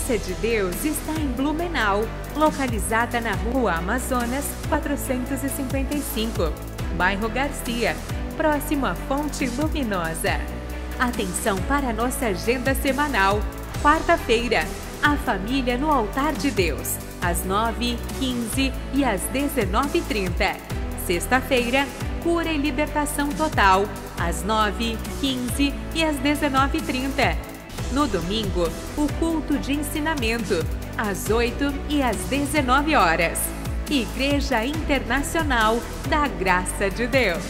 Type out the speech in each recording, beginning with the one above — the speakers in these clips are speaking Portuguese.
Graça de Deus está em Blumenau, localizada na Rua Amazonas 455, bairro Garcia, próximo à Fonte Luminosa. Atenção para a nossa agenda semanal. Quarta-feira, a família no altar de Deus, às 9h15 e às 19h30. Sexta-feira, cura e libertação total, às 9h15 e às 19h30. No domingo, o culto de ensinamento, às 8h e às 19h. Igreja Internacional da Graça de Deus.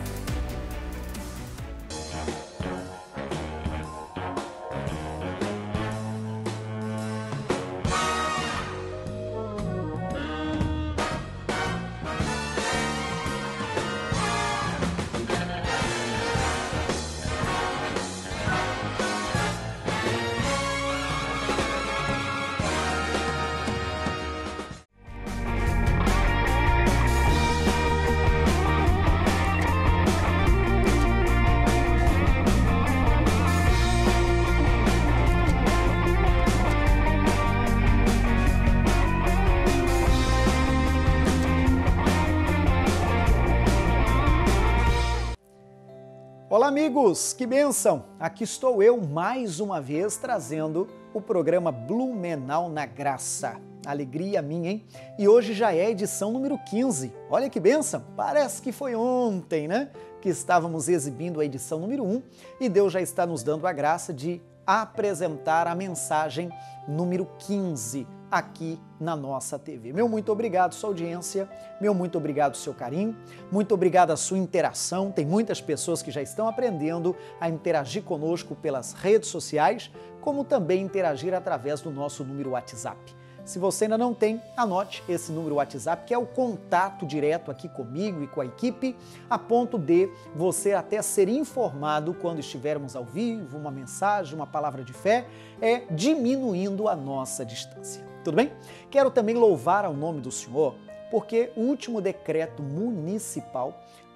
Olá amigos, que bênção! Aqui estou eu mais uma vez trazendo o programa Blumenau na Graça. Alegria minha, hein? E hoje já é a edição número 15. Olha que bênção! Parece que foi ontem, né? Que estávamos exibindo a edição número 1 e Deus já está nos dando a graça de apresentar a mensagem número 15 aqui na nossa TV. Meu muito obrigado, sua audiência, meu muito obrigado, seu carinho, muito obrigado a sua interação. Tem muitas pessoas que já estão aprendendo a interagir conosco pelas redes sociais, como também interagir através do nosso número WhatsApp. Se você ainda não tem, anote esse número WhatsApp, que é o contato direto aqui comigo e com a equipe, a ponto de você até ser informado quando estivermos ao vivo, uma mensagem, uma palavra de fé, diminuindo a nossa distância. Tudo bem? Quero também louvar ao nome do Senhor, porque o último decreto municipal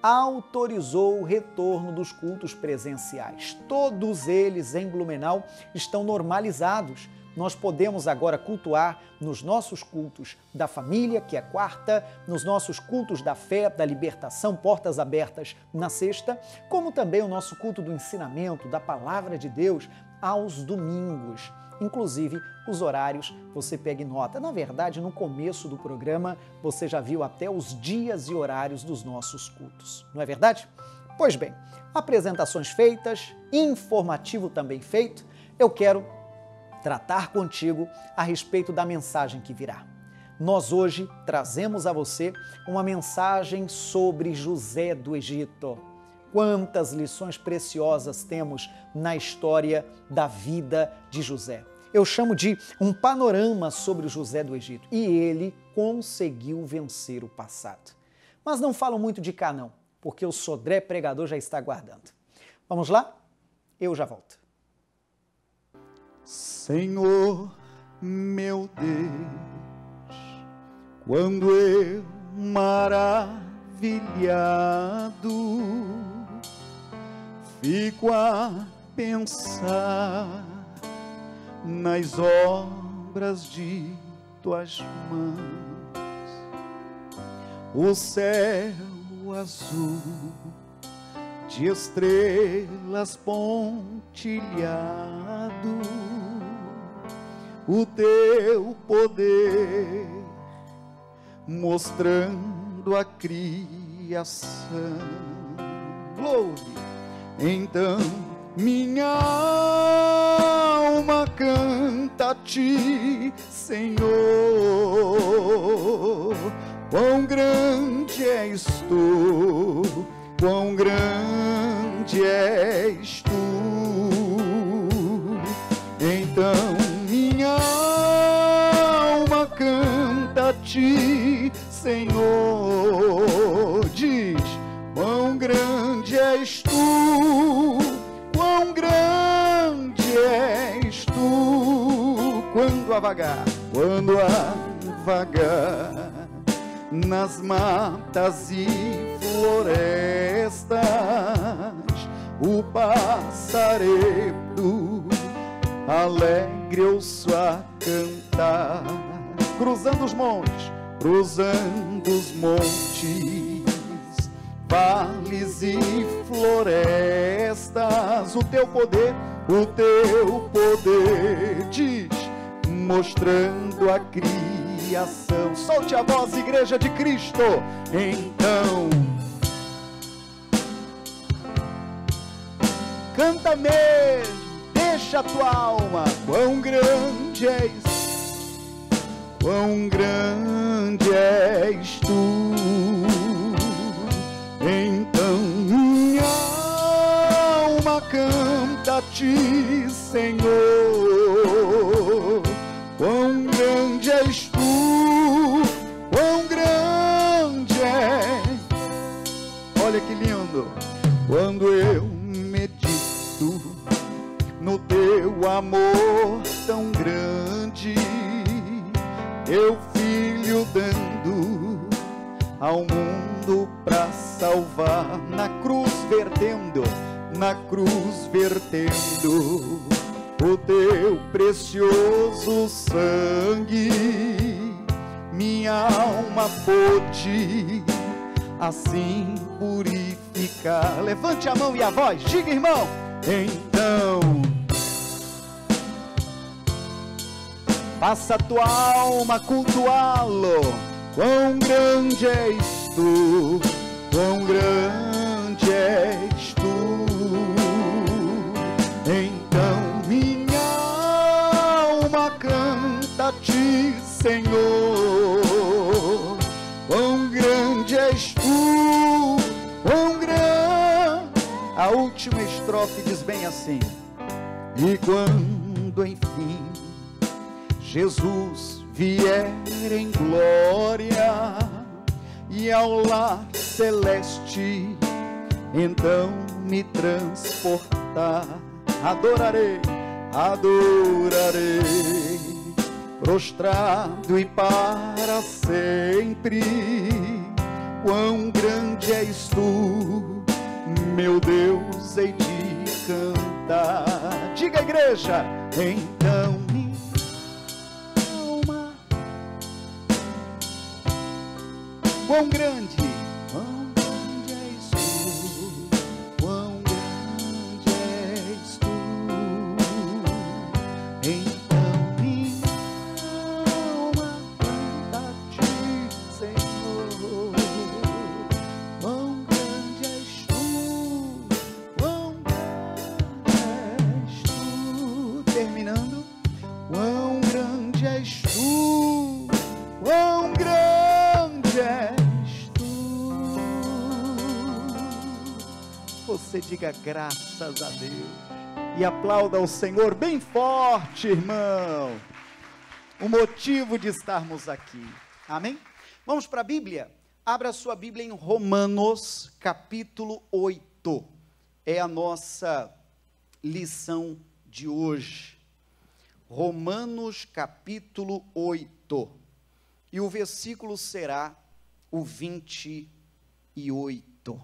autorizou o retorno dos cultos presenciais. Todos eles em Blumenau estão normalizados. Nós podemos agora cultuar nos nossos cultos da família, que é quarta, nos nossos cultos da fé, da libertação, portas abertas na sexta, como também o nosso culto do ensinamento, da palavra de Deus, aos domingos. Inclusive, os horários você pegue nota. Na verdade, no começo do programa, você já viu até os dias e horários dos nossos cultos. Não é verdade? Pois bem, apresentações feitas, informativo também feito, eu quero tratar contigo a respeito da mensagem que virá. Nós hoje trazemos a você uma mensagem sobre José do Egito. Quantas lições preciosas temos na história da vida de José. Eu chamo de um panorama sobre o José do Egito. E ele conseguiu vencer o passado. Mas não falo muito de cá não, porque o Sodré pregador já está aguardando. Vamos lá? Eu já volto. Senhor, meu Deus, quando eu maravilhado fico a pensar nas obras de tuas mãos, o céu azul de estrelas pontilhado, o teu poder mostrando a criação. Louve! Então minha alma canta a ti, Senhor, quão grande és tu, quão grande és tu. Então minha alma canta a ti, Senhor, diz, quão grande és tu, quão grande és tu. Quando a vagar nas matas e florestas, o passaredo alegre alegre ouço a cantar, cruzando os montes, vales e florestas, o teu poder diz, mostrando a criação. Solte a voz, Igreja de Cristo. Então canta mesmo, deixa a tua alma, quão grande és tu. Então minha alma canta a ti, Senhor, quão grande és tu, quão grande é. Olha que lindo, quando eu medito no teu amor tão grande, teu filho dando ao mundo pra salvar, na cruz vertendo o teu precioso sangue, minha alma pôde assim purificar. Levante a mão e a voz, diga, irmão. Então faça a tua alma cultuá-lo. Quão grande és tu, quão grande és tu. Então minha alma canta a ti, Senhor, quão grande és tu, quão grande. A última estrofe diz bem assim: e quando enfim Jesus vier em glória e ao lar celeste, então me transportar, adorarei, prostrado e para sempre. Quão grande és tu, meu Deus, hei de cantar. Diga, igreja, então minha alma, quão grande és tu, quão grande és tu. Então minha alma canta a ti, Senhor, quão grande és tu, quão grande és tu. Terminando, quão grande és tu, quão grande és tu. Você diga graças a Deus e aplauda o Senhor bem forte, irmão. O motivo de estarmos aqui, amém? Vamos para a Bíblia? Abra a sua Bíblia em Romanos capítulo 8, é a nossa lição de hoje. Romanos capítulo 8, e o versículo será o 28.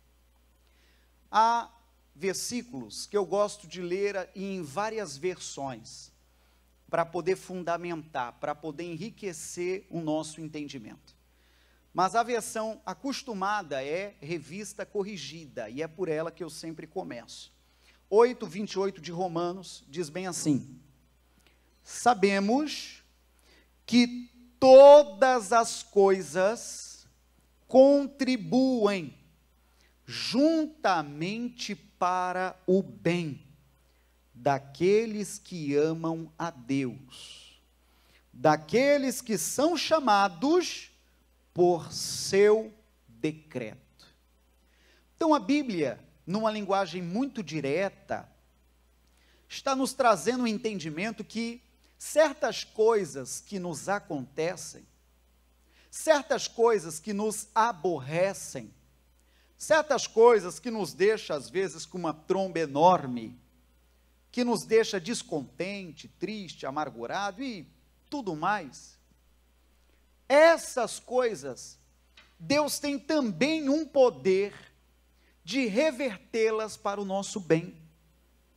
Há versículos que eu gosto de ler em várias versões, para poder fundamentar, para poder enriquecer o nosso entendimento. Mas a versão acostumada é Revista Corrigida, e é por ela que eu sempre começo. 8:28 de Romanos diz bem assim: sabemos que todas as coisas contribuem juntamente para o bem daqueles que amam a Deus, daqueles que são chamados por seu decreto. Então a Bíblia, numa linguagem muito direta, está nos trazendo um entendimento que certas coisas que nos acontecem, certas coisas que nos aborrecem, certas coisas que nos deixam às vezes com uma tromba enorme, que nos deixa descontente, triste, amargurado e tudo mais, essas coisas, Deus tem também um poder de revertê-las para o nosso bem.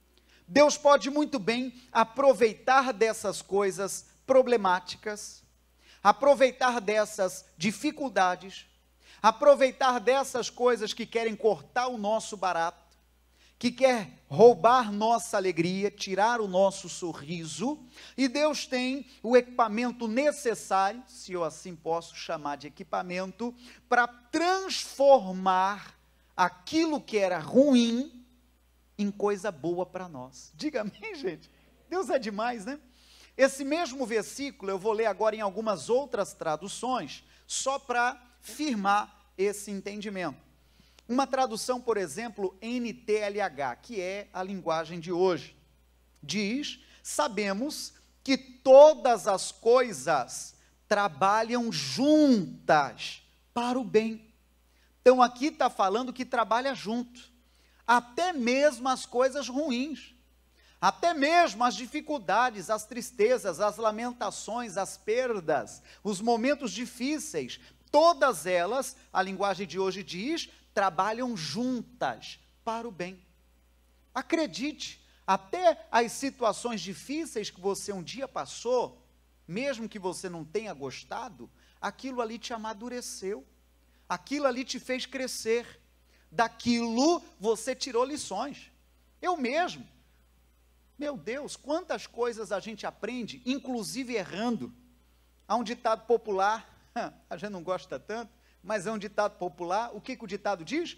Deus pode muito bem aproveitar dessas coisas problemáticas, aproveitar dessas dificuldades, aproveitar dessas coisas que querem cortar o nosso barato, que quer roubar nossa alegria, tirar o nosso sorriso, e Deus tem o equipamento necessário, se eu assim posso chamar de equipamento, para transformar aquilo que era ruim em coisa boa para nós. Diga amém, gente? Deus é demais, né? Esse mesmo versículo eu vou ler agora em algumas outras traduções, só para firmar esse entendimento. Uma tradução, por exemplo, NTLH, que é a linguagem de hoje, diz: sabemos que todas as coisas trabalham juntas para o bem. Então aqui está falando que trabalha junto, até mesmo as coisas ruins, até mesmo as dificuldades, as tristezas, as lamentações, as perdas, os momentos difíceis, todas elas, a linguagem de hoje diz, trabalham juntas para o bem. Acredite, até as situações difíceis que você um dia passou, mesmo que você não tenha gostado, aquilo ali te amadureceu, aquilo ali te fez crescer, daquilo você tirou lições. Eu mesmo, meu Deus, quantas coisas a gente aprende, inclusive errando. Há um ditado popular, a gente não gosta tanto, mas é um ditado popular. O que o ditado diz?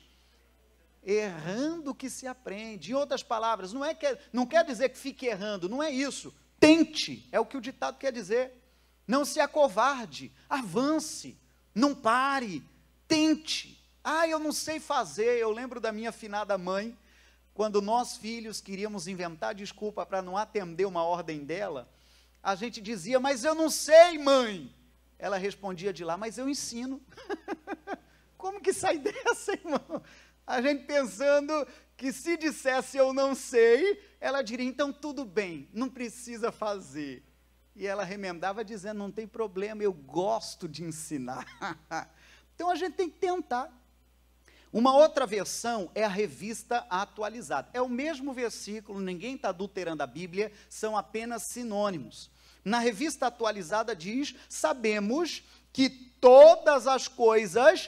Errando que se aprende. Em outras palavras, não quer dizer que fique errando, não é isso. Tente, é o que o ditado quer dizer. Não se acovarde, avance, não pare, tente. Eu não sei fazer. Eu lembro da minha finada mãe, quando nós filhos queríamos inventar desculpa para não atender uma ordem dela, a gente dizia: mas eu não sei, mãe. Ela respondia de lá: mas eu ensino. Como que sai dessa, irmão? A gente pensando que se dissesse eu não sei, ela diria: então tudo bem, não precisa fazer. E ela remendava dizendo: não tem problema, eu gosto de ensinar. Então a gente tem que tentar. Uma outra versão é a Revista Atualizada. É o mesmo versículo, ninguém está adulterando a Bíblia, são apenas sinônimos. Na Revista Atualizada diz: sabemos que todas as coisas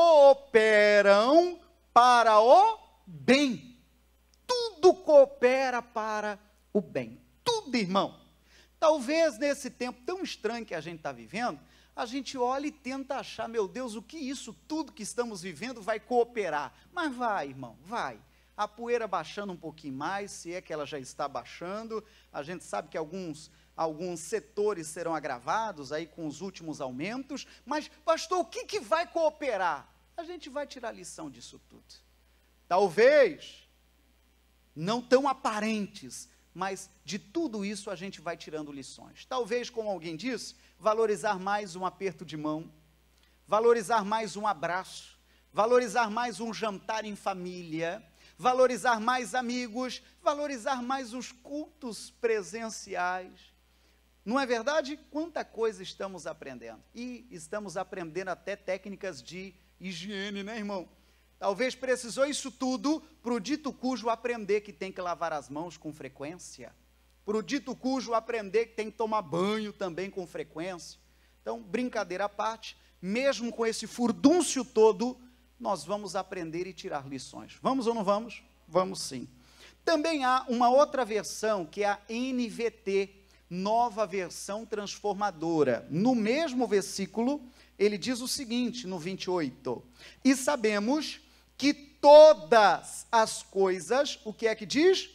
cooperam para o bem. Tudo coopera para o bem. Tudo, irmão. Talvez nesse tempo tão estranho que a gente está vivendo, a gente olha e tenta achar: meu Deus, o que isso tudo que estamos vivendo vai cooperar? Mas vai, irmão, vai. A poeira baixando um pouquinho mais, se é que ela já está baixando, a gente sabe que alguns setores serão agravados aí com os últimos aumentos, mas, pastor, o que vai cooperar? A gente vai tirar lição disso tudo. Talvez, não tão aparentes, mas de tudo isso a gente vai tirando lições. Talvez, como alguém disse, valorizar mais um aperto de mão, valorizar mais um abraço, valorizar mais um jantar em família, valorizar mais amigos, valorizar mais os cultos presenciais. Não é verdade? Quanta coisa estamos aprendendo. E estamos aprendendo até técnicas de higiene, né, irmão? Talvez precisou isso tudo para o dito cujo aprender que tem que lavar as mãos com frequência. Para o dito cujo aprender que tem que tomar banho também com frequência. Então, brincadeira à parte, mesmo com esse furdúncio todo, nós vamos aprender e tirar lições. Vamos ou não vamos? Vamos sim. Também há uma outra versão, que é a NVT, Nova Versão Transformadora. No mesmo versículo, ele diz o seguinte, no 28, e sabemos que todas as coisas, o que é que diz?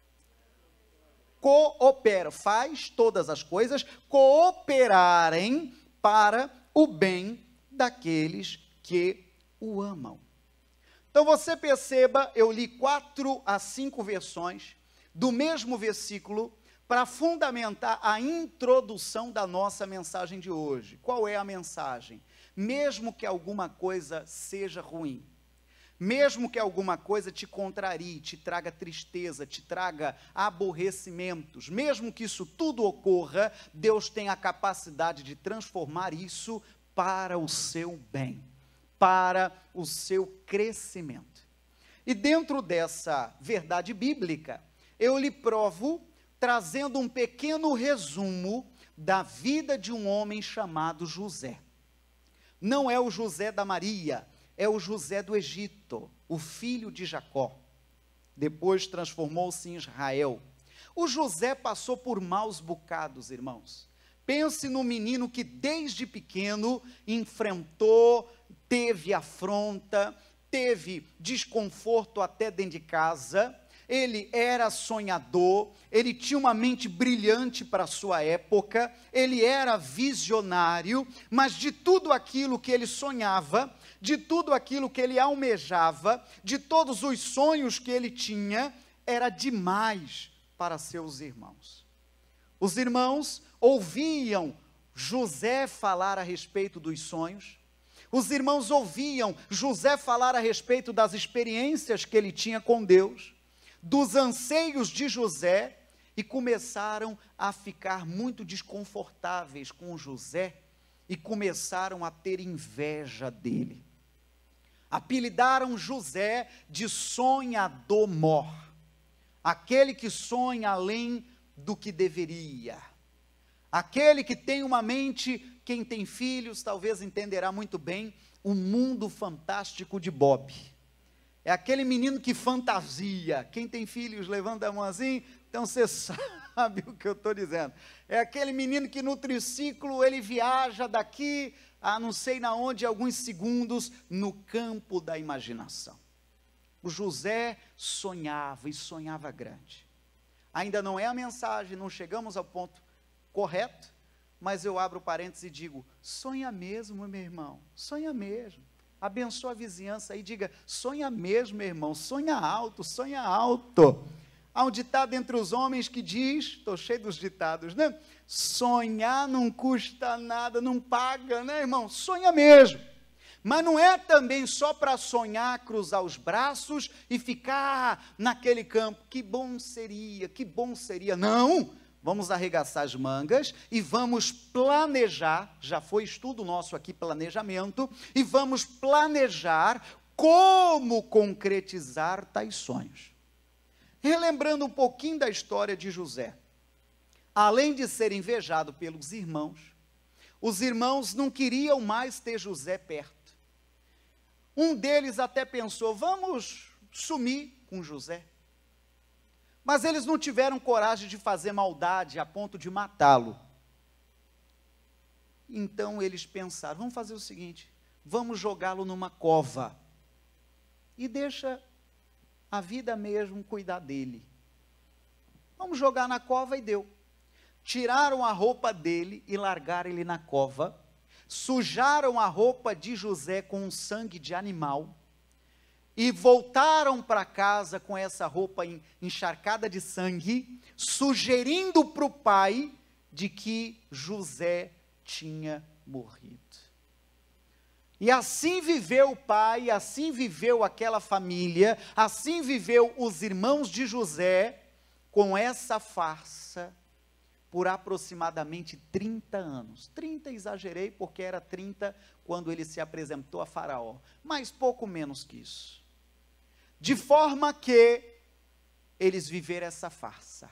Cooperam, faz todas as coisas cooperarem para o bem daqueles que o amam. Então você perceba, eu li 4 a 5 versões do mesmo versículo, para fundamentar a introdução da nossa mensagem de hoje. Qual é a mensagem? Mesmo que alguma coisa seja ruim, mesmo que alguma coisa te contrarie, te traga tristeza, te traga aborrecimentos, mesmo que isso tudo ocorra, Deus tem a capacidade de transformar isso para o seu bem, para o seu crescimento. E dentro dessa verdade bíblica, eu lhe provo trazendo um pequeno resumo da vida de um homem chamado José. Não é o José da Maria, é o José do Egito, o filho de Jacó. Depois transformou-se em Israel. O José passou por maus bocados, irmãos. Pense no menino que desde pequeno enfrentou, teve afronta, teve desconforto até dentro de casa. Ele era sonhador, ele tinha uma mente brilhante para a sua época, ele era visionário, mas de tudo aquilo que ele sonhava, de tudo aquilo que ele almejava, de todos os sonhos que ele tinha, era demais para seus irmãos. Os irmãos ouviam José falar a respeito dos sonhos, os irmãos ouviam José falar a respeito das experiências que ele tinha com Deus, dos anseios de José, e começaram a ficar muito desconfortáveis com José, e começaram a ter inveja dele. Apelidaram José de sonhador mor, aquele que sonha além do que deveria, aquele que tem uma mente, quem tem filhos talvez entenderá muito bem, o mundo fantástico de Bob. É aquele menino que fantasia. Quem tem filhos, levanta a mão assim, então você sabe o que eu estou dizendo. É aquele menino que no triciclo ele viaja daqui a não sei na onde, alguns segundos, no campo da imaginação. O José sonhava e sonhava grande. Ainda não é a mensagem, não chegamos ao ponto correto, mas eu abro parênteses e digo, sonha mesmo, meu irmão, sonha mesmo. Abençoa a vizinhança aí, diga, sonha mesmo, meu irmão, sonha alto, sonha alto. Há um ditado entre os homens que diz, estou cheio dos ditados, né? Sonhar não custa nada, não paga, né, irmão? Sonha mesmo. Mas não é também só para sonhar, cruzar os braços e ficar naquele campo, que bom seria, não. Vamos arregaçar as mangas e vamos planejar, já foi estudo nosso aqui, planejamento, e vamos planejar como concretizar tais sonhos. Relembrando um pouquinho da história de José, além de ser invejado pelos irmãos, os irmãos não queriam mais ter José perto. Um deles até pensou, vamos sumir com José. Mas eles não tiveram coragem de fazer maldade a ponto de matá-lo. Então eles pensaram, vamos fazer o seguinte, vamos jogá-lo numa cova e deixa a vida mesmo cuidar dele. Vamos jogar na cova, e deu. Tiraram a roupa dele e largaram ele na cova, sujaram a roupa de José com sangue de animal, e voltaram para casa com essa roupa encharcada de sangue, sugerindo para o pai de que José tinha morrido. E assim viveu o pai, assim viveu aquela família, assim viveu os irmãos de José, com essa farsa, por aproximadamente 30 anos. 30 exagerei, porque era 30 quando ele se apresentou a Faraó, mas pouco menos que isso. De forma que eles viveram essa farsa.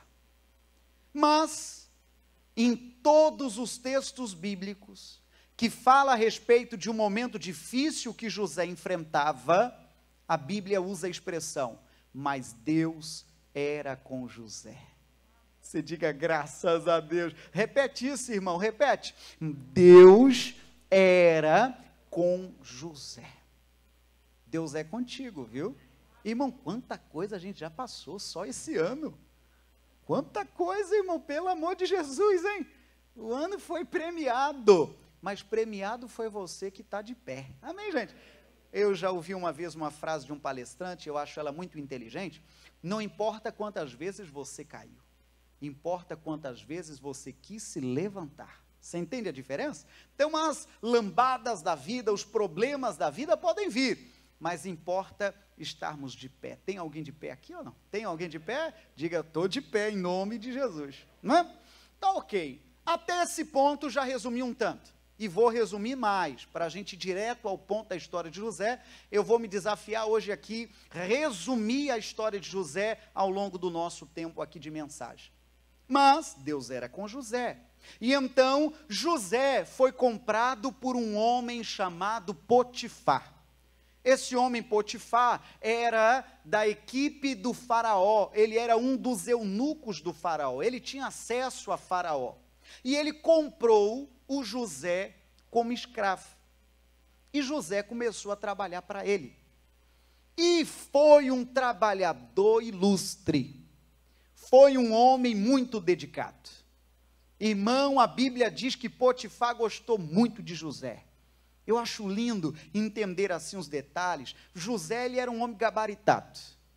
Mas, em todos os textos bíblicos, que fala a respeito de um momento difícil que José enfrentava, a Bíblia usa a expressão, mas Deus era com José. Você diga graças a Deus. Repete isso, irmão, repete. Deus era com José. Deus é contigo, viu? Irmão, quanta coisa a gente já passou só esse ano. Quanta coisa, irmão, pelo amor de Jesus, hein? O ano foi premiado, mas premiado foi você que está de pé. Amém, gente? Eu já ouvi uma vez uma frase de um palestrante, eu acho ela muito inteligente. Não importa quantas vezes você caiu, importa quantas vezes você quis se levantar. Você entende a diferença? Então, as lambadas da vida, os problemas da vida podem vir, mas importa estarmos de pé. Tem alguém de pé aqui ou não? Tem alguém de pé? Diga, estou de pé em nome de Jesus. Não é? Tá ok. Até esse ponto já resumi um tanto. e vou resumir mais, para a gente ir direto ao ponto da história de José. Eu vou me desafiar hoje aqui, resumir a história de José ao longo do nosso tempo aqui de mensagem. Mas Deus era com José, e então José foi comprado por um homem chamado Potifar. Esse homem Potifar era da equipe do faraó, ele era um dos eunucos do faraó, ele tinha acesso a faraó. E ele comprou o José como escravo. E José começou a trabalhar para ele. E foi um trabalhador ilustre. Foi um homem muito dedicado. Irmão, a Bíblia diz que Potifar gostou muito de José. Eu acho lindo entender assim os detalhes. José, ele era um homem gabaritado.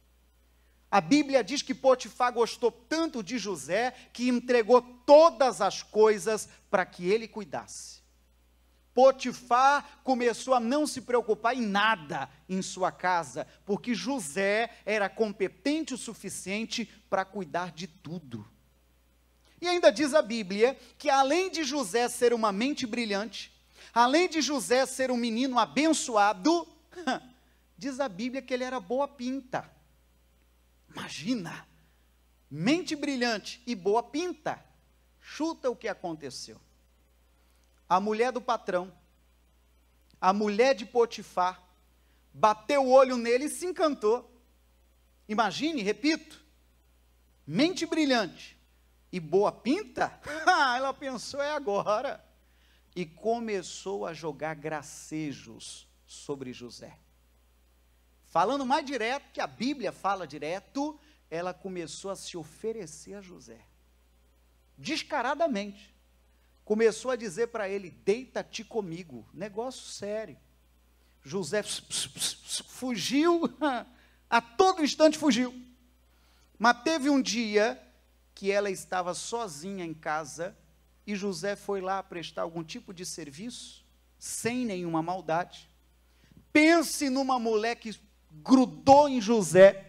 A Bíblia diz que Potifar gostou tanto de José, que entregou todas as coisas para que ele cuidasse. Potifar começou a não se preocupar em nada em sua casa, porque José era competente o suficiente para cuidar de tudo. E ainda diz a Bíblia que além de José ser uma mente brilhante, além de José ser um menino abençoado, diz a Bíblia que ele era boa pinta. Imagina, mente brilhante e boa pinta. Chuta o que aconteceu. A mulher do patrão, a mulher de Potifar, bateu o olho nele e se encantou. Imagine, repito, mente brilhante e boa pinta. Ela pensou, é agora. E começou a jogar gracejos sobre José. Falando mais direto, que a Bíblia fala direto, ela começou a se oferecer a José. Descaradamente. Começou a dizer para ele, deita-te comigo. Negócio sério. José fugiu, a todo instante fugiu. Mas teve um dia que ela estava sozinha em casa, e José foi lá prestar algum tipo de serviço, sem nenhuma maldade. Pense numa mulher que grudou em José,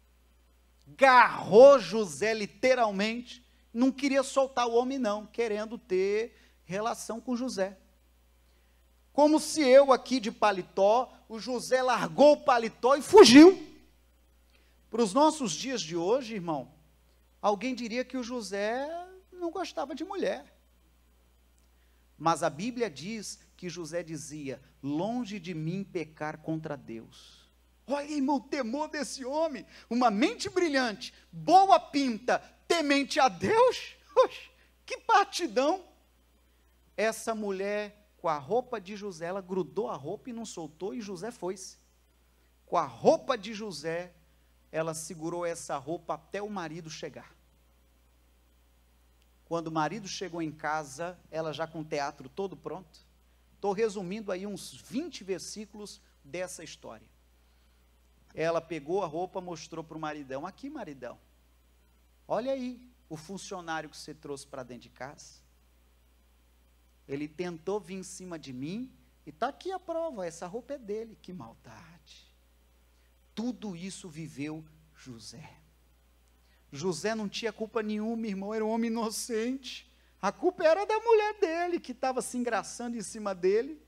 garrou José literalmente, não queria soltar o homem não, querendo ter relação com José. Como se eu aqui de paletó, o José largou o paletó e fugiu. Para os nossos dias de hoje, irmão, alguém diria que o José não gostava de mulher. Mas a Bíblia diz que José dizia, longe de mim pecar contra Deus. Olha, irmão, o temor desse homem, uma mente brilhante, boa pinta, temente a Deus, oxe, que partidão. Essa mulher, com a roupa de José, ela grudou a roupa e não soltou, e José foi-se. Com a roupa de José, ela segurou essa roupa até o marido chegar. Quando o marido chegou em casa, ela já com o teatro todo pronto. Estou resumindo aí uns 20 versículos dessa história. Ela pegou a roupa, mostrou para o maridão. Aqui, maridão, olha aí o funcionário que você trouxe para dentro de casa. Ele tentou vir em cima de mim, e está aqui a prova, essa roupa é dele. Que maldade. Tudo isso viveu José. José não tinha culpa nenhuma, irmão, era um homem inocente. A culpa era da mulher dele, que estava se engraçando em cima dele.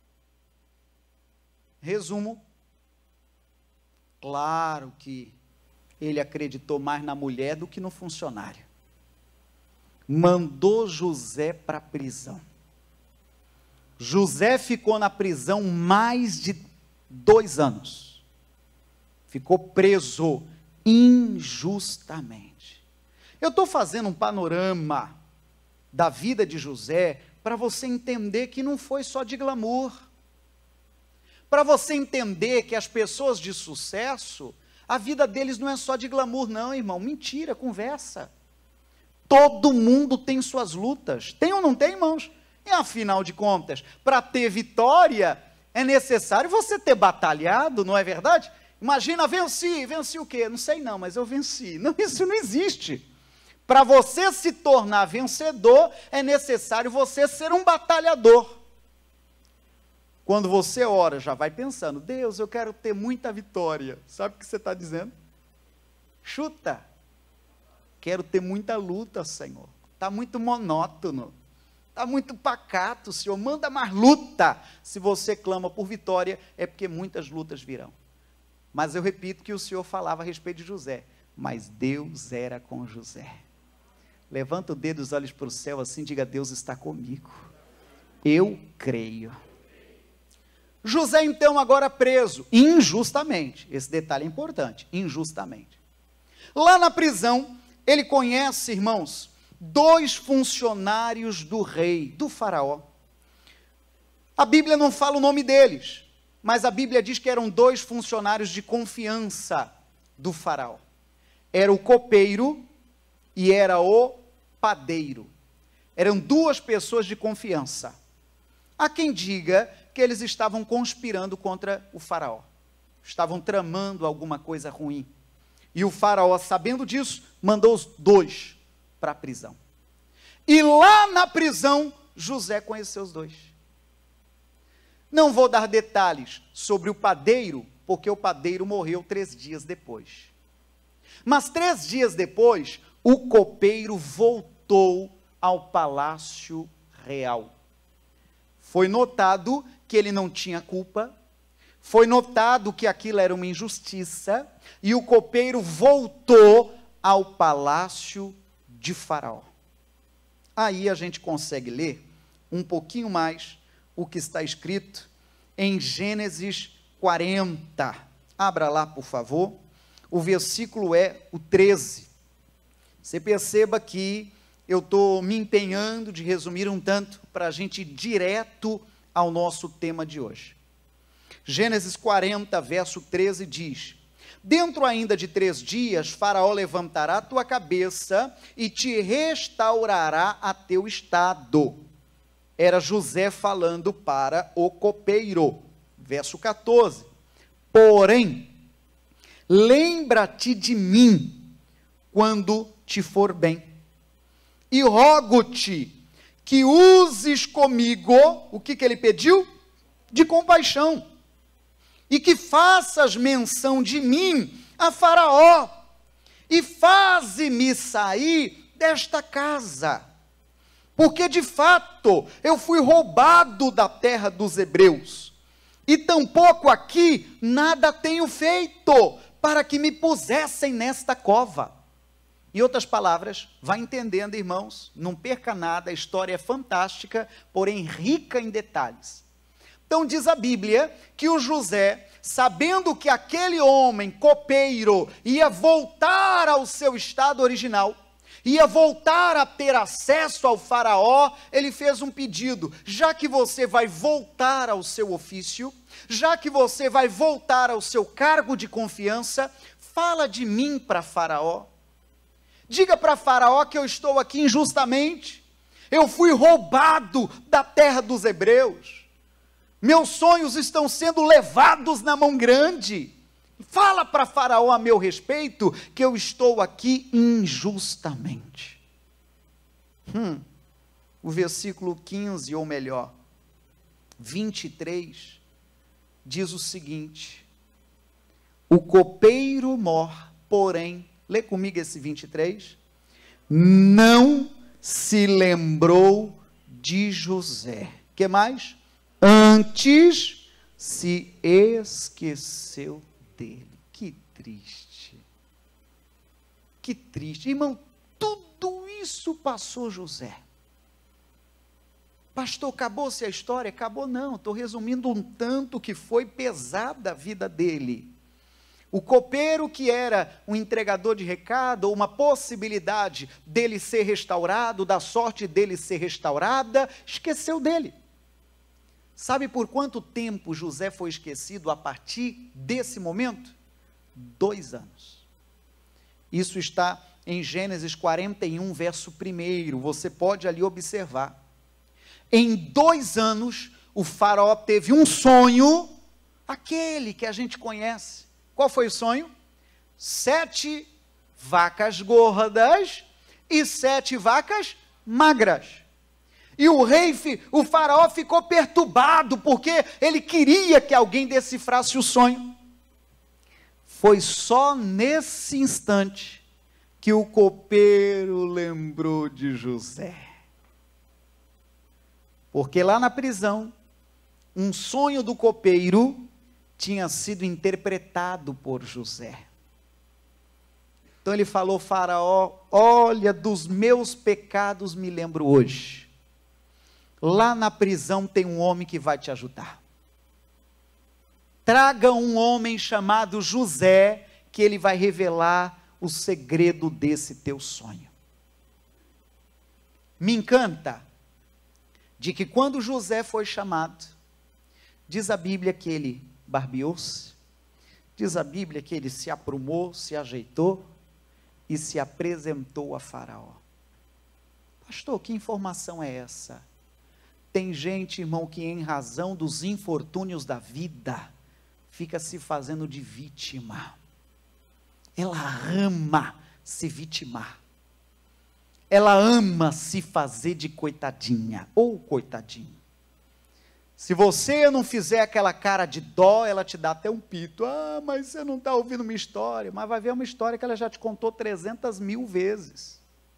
Resumo, claro que ele acreditou mais na mulher do que no funcionário. Mandou José para a prisão. José ficou na prisão mais de 2 anos. Ficou preso injustamente. Eu estou fazendo um panorama da vida de José para você entender que não foi só de glamour. Para você entender que as pessoas de sucesso, a vida deles não é só de glamour não, irmão. Mentira, conversa. Todo mundo tem suas lutas. Tem ou não tem, irmãos? E afinal de contas, para ter vitória, é necessário você ter batalhado, não é verdade? Imagina, venci o quê? Não sei não, mas eu venci. Não, isso não existe. Para você se tornar vencedor, é necessário você ser um batalhador. Quando você ora, já vai pensando, Deus, eu quero ter muita vitória. Sabe o que você está dizendo? Chuta. Quero ter muita luta, Senhor. Está muito monótono. Está muito pacato, Senhor, manda mais luta. Se você clama por vitória, é porque muitas lutas virão. Mas eu repito que o Senhor falava a respeito de José, mas Deus era com José. Levanta o dedo e os olhos para o céu assim, diga: Deus está comigo. Eu creio. José então agora preso, injustamente. Esse detalhe é importante, injustamente. Lá na prisão, ele conhece, irmãos, 2 funcionários do rei, do faraó. A Bíblia não fala o nome deles, mas a Bíblia diz que eram 2 funcionários de confiança do faraó. Era o copeiro e era o padeiro. Eram 2 pessoas de confiança. Há quem diga que eles estavam conspirando contra o faraó. Estavam tramando alguma coisa ruim. E o faraó, sabendo disso, mandou os 2 para a prisão. E lá na prisão, José conheceu os 2. Não vou dar detalhes sobre o padeiro, porque o padeiro morreu 3 dias depois. Mas 3 dias depois, o copeiro voltou ao palácio real. Foi notado que ele não tinha culpa, foi notado que aquilo era uma injustiça, e o copeiro voltou ao palácio de Faraó. Aí a gente consegue ler um pouquinho mais o que está escrito em Gênesis 40. Abra lá, por favor. O versículo é o 13. Você perceba que eu estou me empenhando de resumir um tanto para a gente ir direto ao nosso tema de hoje. Gênesis 40, verso 13 diz: dentro ainda de 3 dias, Faraó levantará a tua cabeça e te restaurará a teu estado. Era José falando para o copeiro. Verso 14. Porém, lembra-te de mim quando te for bem, e rogo-te que uses comigo, o que ele pediu? De compaixão, e que faças menção de mim a Faraó, e faze-me sair desta casa, porque de fato eu fui roubado da terra dos hebreus, e tampouco aqui nada tenho feito para que me pusessem nesta cova. Em outras palavras, vai entendendo, irmãos, não perca nada, a história é fantástica, porém rica em detalhes. Então diz a Bíblia que o José, sabendo que aquele homem copeiro ia voltar ao seu estado original, ia voltar a ter acesso ao faraó, ele fez um pedido: já que você vai voltar ao seu ofício, já que você vai voltar ao seu cargo de confiança, fala de mim para Faraó. Diga para Faraó que eu estou aqui injustamente, eu fui roubado da terra dos hebreus, meus sonhos estão sendo levados na mão grande. Fala para Faraó a meu respeito que eu estou aqui injustamente. O versículo 15, ou melhor, 23, diz o seguinte: o copeiro mor, porém, lê comigo esse 23, não se lembrou de José. Que mais? Antes se esqueceu dele. Que triste. Que triste. Irmão, tudo isso passou José. Pastor, acabou-se a história? Acabou não, estou resumindo um tanto que foi pesada a vida dele. O copeiro, que era um entregador de recado, ou uma possibilidade dele ser restaurado, da sorte dele ser restaurada, esqueceu dele. Sabe por quanto tempo José foi esquecido a partir desse momento? 2 anos. Isso está em Gênesis 41, verso 1, você pode ali observar. Em 2 anos, o faraó teve um sonho, aquele que a gente conhece. Qual foi o sonho? 7 vacas gordas e 7 vacas magras. E o faraó ficou perturbado, porque ele queria que alguém decifrasse o sonho. Foi só nesse instante que o copeiro lembrou de José. Porque lá na prisão, um sonho do copeiro tinha sido interpretado por José. Então ele falou: Faraó, olha, dos meus pecados me lembro hoje. Lá na prisão tem um homem que vai te ajudar. Traga um homem chamado José, que ele vai revelar o segredo desse teu sonho. Me encanta de que quando José foi chamado, diz a Bíblia que ele barbeou-se, diz a Bíblia que ele se aprumou, se ajeitou e se apresentou a Faraó. Pastor, que informação é essa? Tem gente, irmão, que em razão dos infortúnios da vida, fica se fazendo de vítima. Ela ama se vitimar. Ela ama se fazer de coitadinha ou coitadinho. Se você não fizer aquela cara de dó, ela te dá até um pito. Ah, mas você não está ouvindo uma história. Mas vai ver uma história que ela já te contou 300.000 vezes.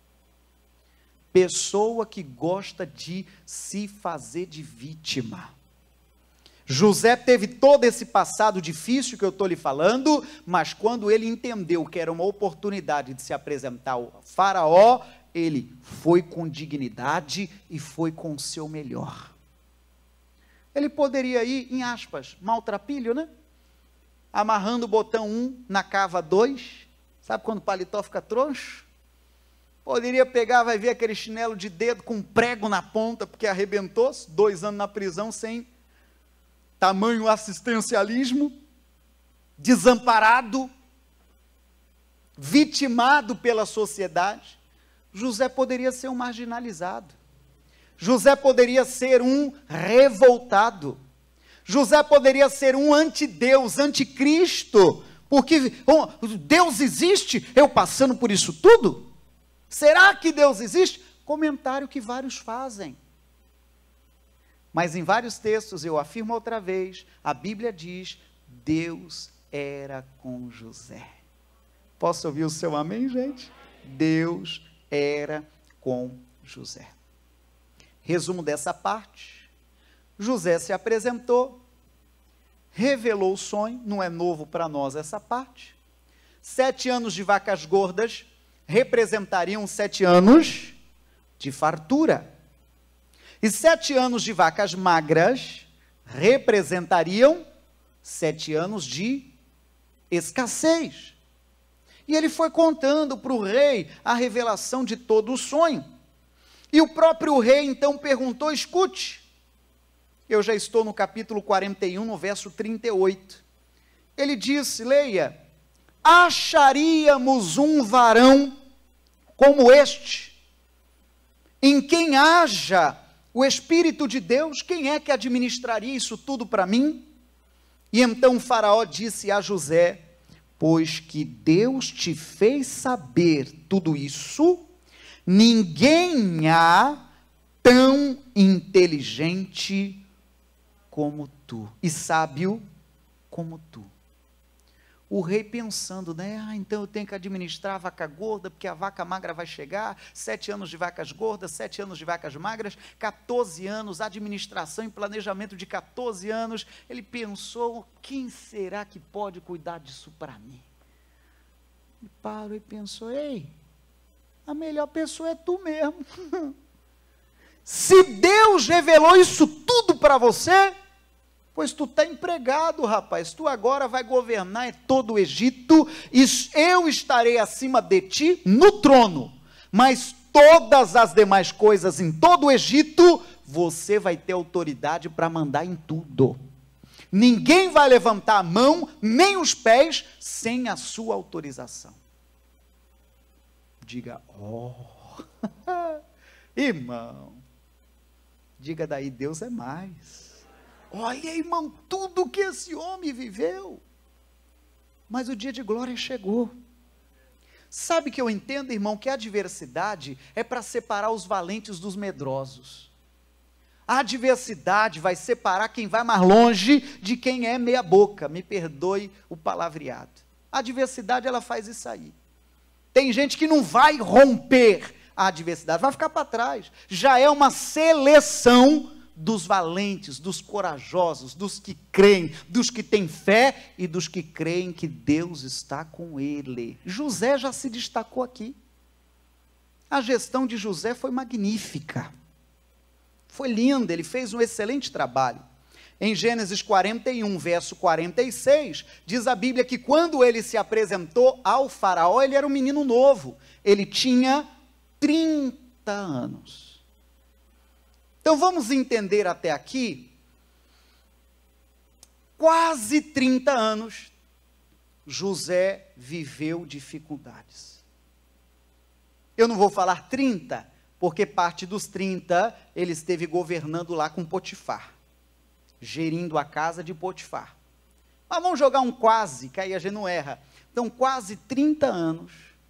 Pessoa que gosta de se fazer de vítima. José teve todo esse passado difícil que eu estou lhe falando, mas quando ele entendeu que era uma oportunidade de se apresentar ao Faraó, ele foi com dignidade e foi com o seu melhor. Ele poderia ir, em aspas, maltrapilho, né? Amarrando o botão 1 na cava 2, sabe quando o paletó fica troncho? Poderia pegar, vai ver aquele chinelo de dedo com um prego na ponta, porque arrebentou-se, 2 anos na prisão sem tamanho assistencialismo, desamparado, vitimado pela sociedade. José poderia ser um marginalizado. José poderia ser um revoltado. José poderia ser um antideus, anticristo, porque Deus existe, eu passando por isso tudo? Será que Deus existe? Comentário que vários fazem. Mas em vários textos, eu afirmo outra vez, a Bíblia diz, Deus era com José. Posso ouvir o seu amém, gente? Deus era com José. Resumo dessa parte, José se apresentou, revelou o sonho, não é novo para nós essa parte. 7 anos de vacas gordas representariam 7 anos de fartura. E 7 anos de vacas magras representariam 7 anos de escassez. E ele foi contando para o rei a revelação de todo o sonho. E o próprio rei então perguntou, escute, eu já estou no capítulo 41, no verso 38. Ele disse, leia, acharíamos um varão como este, em quem haja o Espírito de Deus, quem é que administraria isso tudo para mim? E então o Faraó disse a José, pois que Deus te fez saber tudo isso, ninguém há tão inteligente como tu, e sábio como tu. O rei pensando, né? Então eu tenho que administrar a vaca gorda, porque a vaca magra vai chegar, 7 anos de vacas gordas, 7 anos de vacas magras, 14 anos, administração e planejamento de 14 anos. Ele pensou, quem será que pode cuidar disso para mim? E parou e pensou, ei, a melhor pessoa é tu mesmo. Se Deus revelou isso tudo para você, pois tu está empregado, rapaz, tu agora vai governar todo o Egito, e eu estarei acima de ti no trono, mas todas as demais coisas em todo o Egito, você vai ter autoridade para mandar em tudo. Ninguém vai levantar a mão, nem os pés, sem a sua autorização. Diga, irmão, diga daí, Deus é mais. Olha, irmão, tudo que esse homem viveu. Mas o dia de glória chegou. Sabe que eu entendo, irmão, que a adversidade é para separar os valentes dos medrosos. A adversidade vai separar quem vai mais longe de quem é meia boca. Me perdoe o palavreado. A adversidade, ela faz isso aí. Tem gente que não vai romper a adversidade, vai ficar para trás. Já é uma seleção dos valentes, dos corajosos, dos que creem, dos que têm fé e dos que creem que Deus está com ele. José já se destacou aqui. A gestão de José foi magnífica. Foi linda, ele fez um excelente trabalho. Em Gênesis 41, verso 46, diz a Bíblia que quando ele se apresentou ao faraó, ele era um menino novo. Ele tinha 30 anos. Então vamos entender até aqui, quase 30 anos, José viveu dificuldades. Eu não vou falar 30, porque parte dos 30 ele esteve governando lá com Potifar, gerindo a casa de Potifar. Mas vamos jogar um quase, que aí a gente não erra. Então quase 30 anos,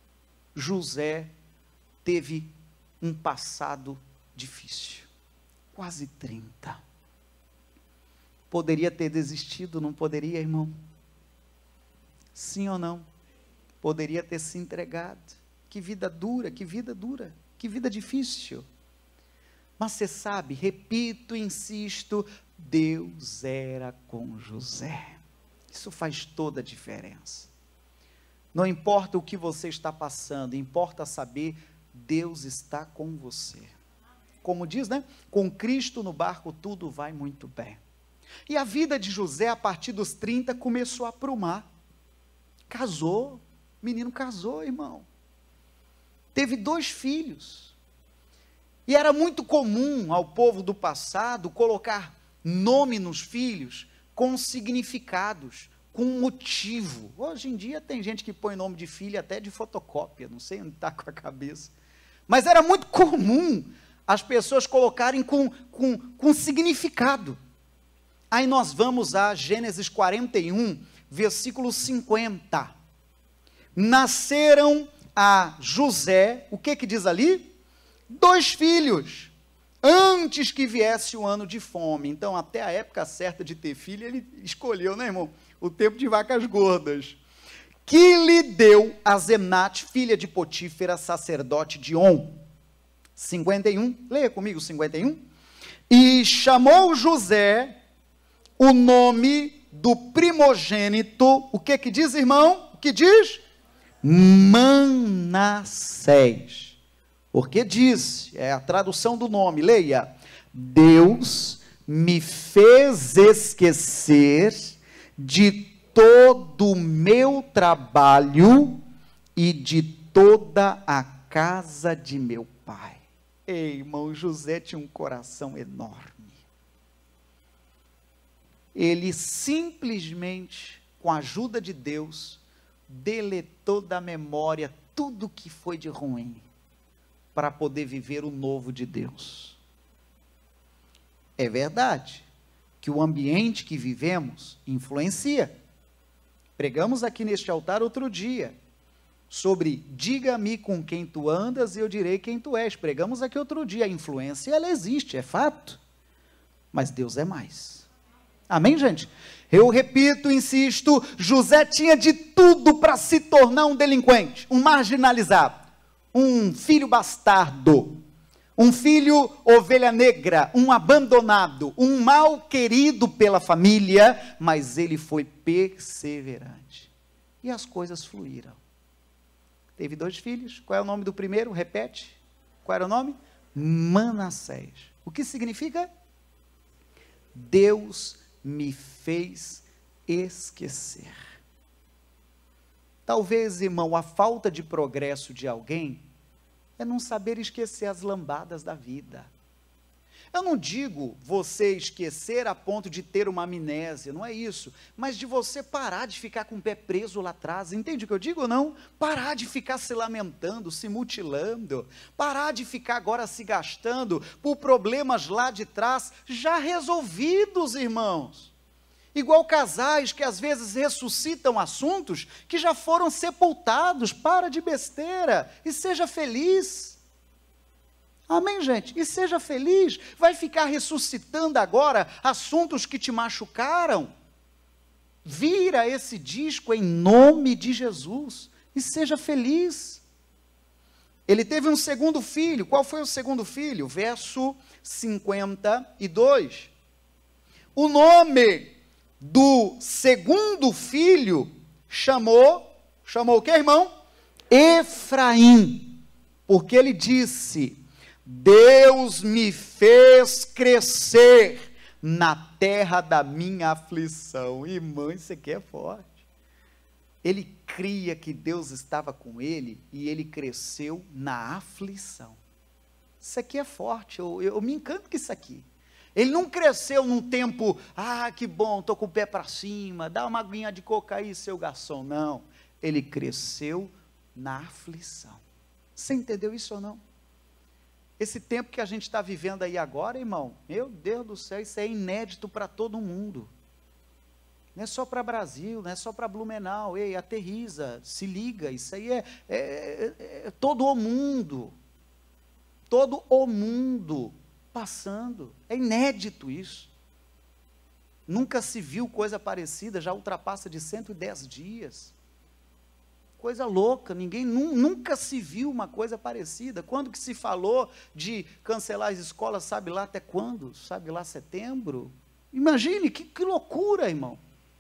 José teve um passado difícil. Quase 30. Poderia ter desistido, não poderia, irmão? Sim ou não? Poderia ter se entregado. Que vida dura, que vida dura, que vida difícil. Mas você sabe, repito, insisto, Deus era com José. Isso faz toda a diferença. Não importa o que você está passando, importa saber, Deus está com você. Como diz, né? Com Cristo no barco tudo vai muito bem. E a vida de José, a partir dos 30, começou a aprumar. Casou, o menino casou, irmão. Teve 2 filhos. E era muito comum ao povo do passado colocar nome nos filhos com significados, com motivo. Hoje em dia tem gente que põe nome de filho até de fotocópia, não sei onde está com a cabeça. Mas era muito comum as pessoas colocarem com significado. Aí nós vamos a Gênesis 41, versículo 50. Nasceram a José, o que diz ali? 2 filhos, antes que viesse o ano de fome. Então, até a época certa de ter filho, ele escolheu, né, irmão? O tempo de vacas gordas. Que lhe deu a Zenate, filha de Potífera, sacerdote de On. 51, leia comigo 51. E chamou José o nome do primogênito, o que diz, irmão? O que diz? Manassés. Porque diz, é a tradução do nome, leia. Deus me fez esquecer de todo o meu trabalho e de toda a casa de meu pai. Ei, irmão, José tinha um coração enorme. Ele simplesmente, com a ajuda de Deus, deletou da memória tudo que foi de ruim, para poder viver o novo de Deus. É verdade que o ambiente que vivemos influencia. Pregamos aqui neste altar outro dia, sobre diga-me com quem tu andas e eu direi quem tu és. Pregamos aqui outro dia, a influência ela existe, é fato, mas Deus é mais. Amém, gente? Eu repito, insisto, José tinha de tudo para se tornar um delinquente, um marginalizado, um filho bastardo, um filho ovelha negra, um abandonado, um mal querido pela família, mas ele foi perseverante. E as coisas fluíram. Teve 2 filhos, qual é o nome do primeiro? Repete. Qual era o nome? Manassés. O que significa? Deus me fez esquecer. Talvez, irmão, a falta de progresso de alguém é não saber esquecer as lambadas da vida. Eu não digo você esquecer a ponto de ter uma amnésia, não é isso, mas de você parar de ficar com o pé preso lá atrás, entende o que eu digo ou não? Parar de ficar se lamentando, se mutilando, parar de ficar agora se gastando por problemas lá de trás, já resolvidos, irmãos. Igual casais que às vezes ressuscitam assuntos que já foram sepultados. Para de besteira e seja feliz. Amém, gente? E seja feliz. Vai ficar ressuscitando agora assuntos que te machucaram? Vira esse disco em nome de Jesus e seja feliz. Ele teve um segundo filho. Qual foi o segundo filho? Verso 52. O nome do segundo filho chamou o que, irmão? Efraim, porque ele disse: Deus me fez crescer na terra da minha aflição. Irmão, isso aqui é forte. Ele cria que Deus estava com ele e ele cresceu na aflição. Isso aqui é forte, eu me encanto com isso aqui. Ele não cresceu num tempo, que bom, estou com o pé para cima, dá uma aguinha de coca aí, seu garçom. Não, ele cresceu na aflição. Você entendeu isso ou não? Esse tempo que a gente está vivendo aí agora, irmão, meu Deus do céu, isso é inédito para todo mundo. Não é só para Brasil, não é só para Blumenau. Ei, aterriza, se liga, isso aí é todo o mundo. Todo o mundo passando. É inédito isso. Nunca se viu coisa parecida, já ultrapassa de 110 dias. Coisa louca, ninguém nunca se viu uma coisa parecida. Quando que se falou de cancelar as escolas, sabe lá até quando? Sabe lá setembro? Imagine, que loucura, irmão.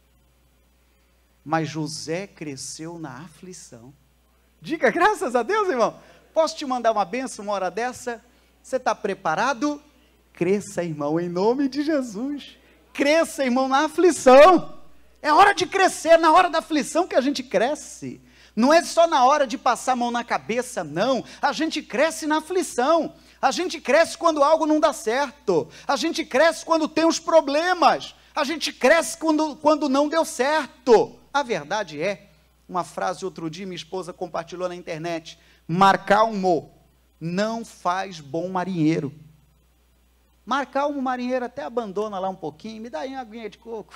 Mas José cresceu na aflição. Diga graças a Deus, irmão. Posso te mandar uma bênção uma hora dessa? Você está preparado? Cresça, irmão, em nome de Jesus. Cresça, irmão, na aflição. É hora de crescer, na hora da aflição que a gente cresce. Não é só na hora de passar a mão na cabeça, não. A gente cresce na aflição. A gente cresce quando algo não dá certo. A gente cresce quando tem os problemas. A gente cresce quando não deu certo. A verdade é, uma frase outro dia minha esposa compartilhou na internet: mar calmo não faz bom marinheiro. Mar calmo, o marinheiro até abandona lá um pouquinho, me dá aí uma aguinha de coco.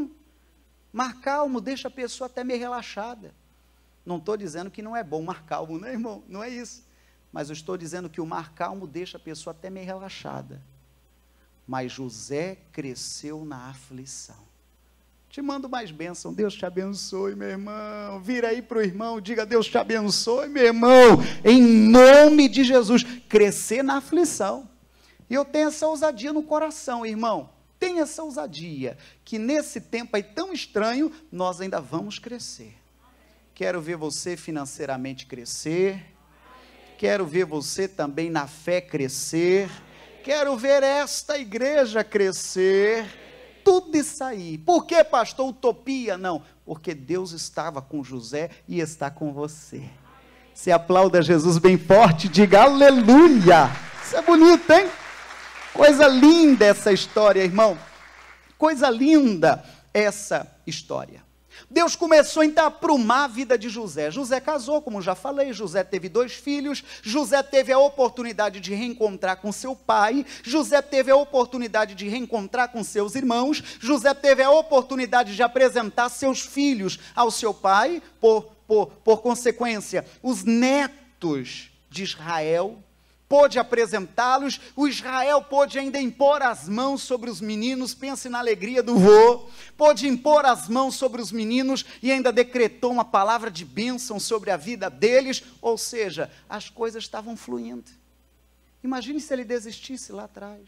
Mar calmo deixa a pessoa até meio relaxada. Não estou dizendo que não é bom mar calmo, né, irmão? Não é isso. Mas eu estou dizendo que o mar calmo deixa a pessoa até meio relaxada. Mas José cresceu na aflição. Te mando mais bênção. Deus te abençoe, meu irmão. Vira aí para o irmão, diga: Deus te abençoe, meu irmão. Em nome de Jesus. Crescer na aflição. E eu tenho essa ousadia no coração, irmão. Tenha essa ousadia, que nesse tempo aí tão estranho, nós ainda vamos crescer. Quero ver você financeiramente crescer. Quero ver você também na fé crescer. Quero ver esta igreja crescer. Tudo isso aí. Por que, pastor, utopia? Não, porque Deus estava com José e está com você. Você aplauda Jesus bem forte, diga aleluia. Isso é bonito, hein? Coisa linda essa história, irmão. Coisa linda essa história. Deus começou então a aprumar a vida de José. José casou, como já falei. José teve 2 filhos. José teve a oportunidade de reencontrar com seu pai. José teve a oportunidade de reencontrar com seus irmãos. José teve a oportunidade de apresentar seus filhos ao seu pai. Por consequência, os netos de Israel, pôde apresentá-los. O Israel pôde ainda impor as mãos sobre os meninos, pense na alegria do vô, pôde impor as mãos sobre os meninos e ainda decretou uma palavra de bênção sobre a vida deles, ou seja, as coisas estavam fluindo. Imagine se ele desistisse lá atrás.